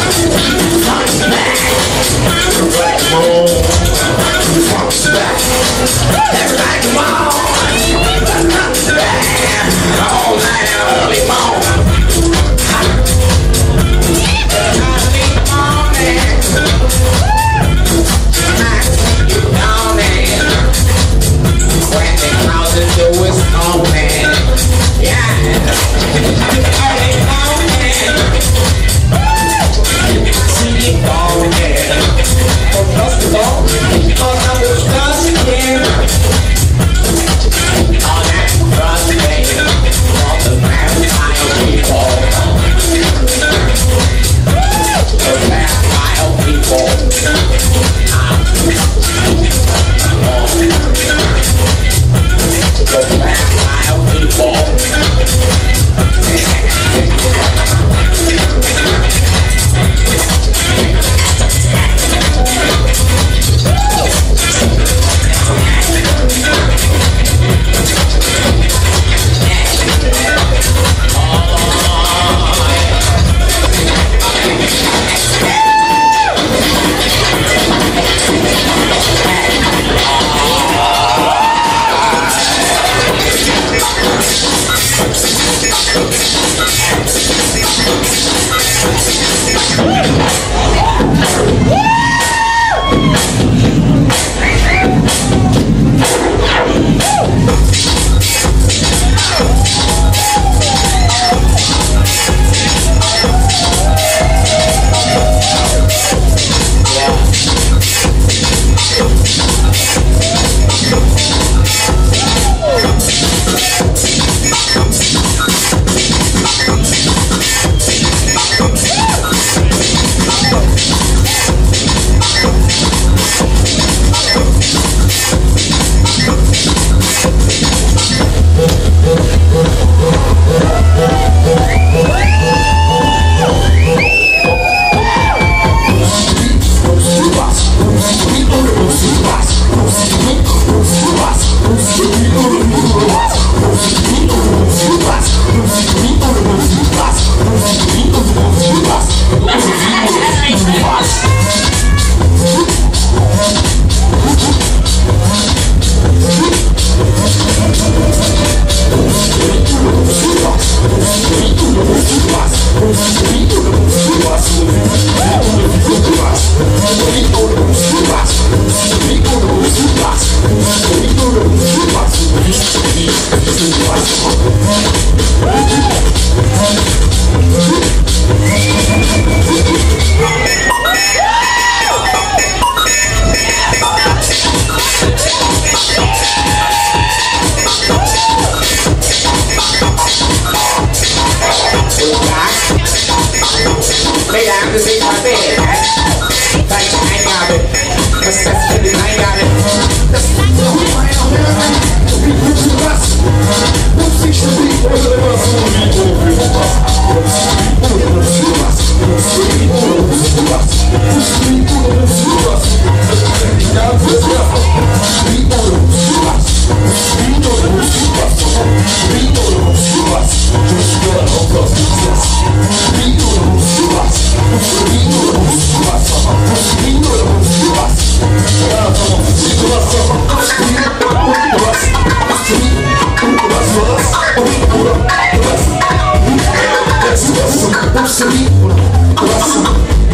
Musik Krause Duo.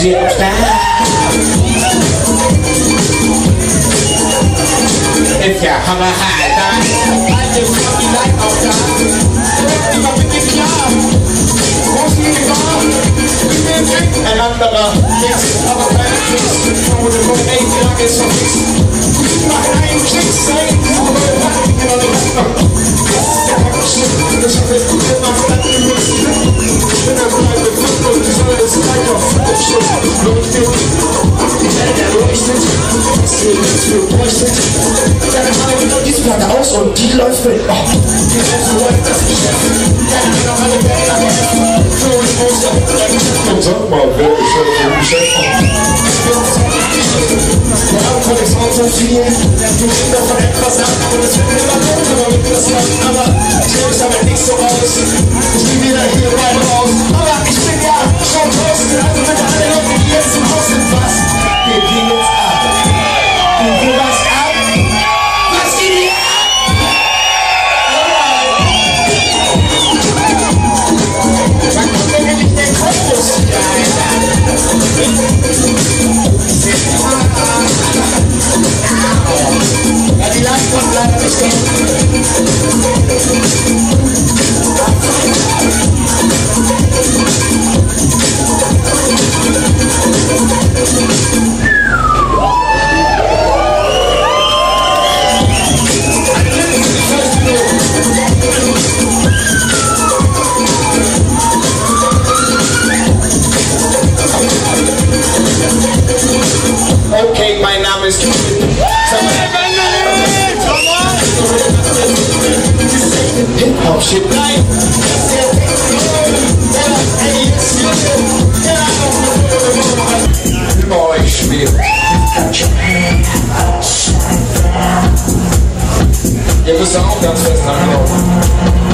shit if you have a high time, I just want you like all time. If I'm in job, won't see you gone. And I'm gonna mix other planets. From the combination, I get some mix. My name is saying, I'm gonna die Platte aus und die läuft mit. Sag mal, wer ist das im Geschäft? Wir haben von dem Sound so viel, du bist davon etwas ab und es wird immer dunkel, aber das läuft, aber ich nehme es aber nicht so aus. Ich bin wieder hier rein raus, aber ich bin ja schon draußen, also bitte alle Leute, die jetzt im Haus sind, was? Wir gehen jetzt ab. Und wir was ab? Was geht hier ab? Wann kommt denn endlich der Chorus? Ja, die Last kommt leider nicht hin. Okay, mein Name ist Hip-Hop shit. Über euch spielen. Ihr müsst auch ganz fest nachlaufen.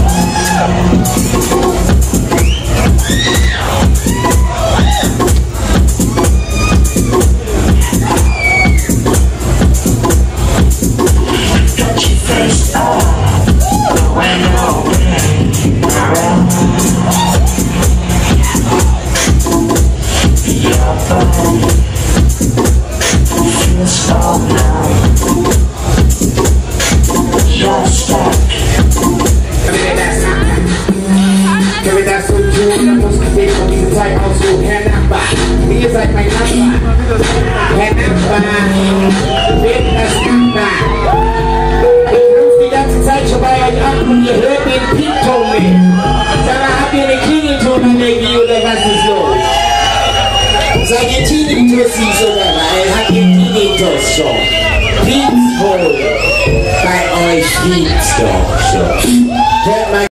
Ihr seid mein Nachbar. Herr Nachbar, wird das Nachbar. Ich rufe die ganze Zeit schon bei euch ab und ihr hört den Piepton nicht. Sag mal, habt ihr eine Klingeltonallergie oder was ist los? Seid ihr Tinnitus oder was? Habt ihr Tinnitus schon? Piep's wohl. Bei euch piept's doch schon. Hört mal